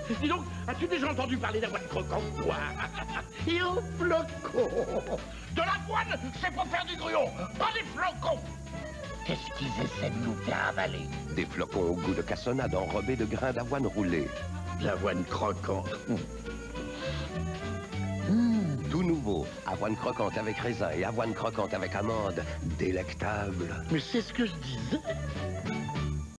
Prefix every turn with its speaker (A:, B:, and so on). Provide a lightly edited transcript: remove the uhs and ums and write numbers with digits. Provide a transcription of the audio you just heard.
A: Dis donc, as-tu déjà entendu parler d'avoine croquante, toi? Et au flocon. De l'avoine, c'est pour faire du gruau, pas des flocons. Qu'est-ce qu'ils essaient de nous faire avaler?
B: Des flocons au goût de cassonade enrobés de grains d'avoine roulés.
A: De l'avoine croquante.
B: Tout nouveau, avoine croquante avec raisin et avoine croquante avec amande. Délectable.
A: Mais c'est ce que je disais.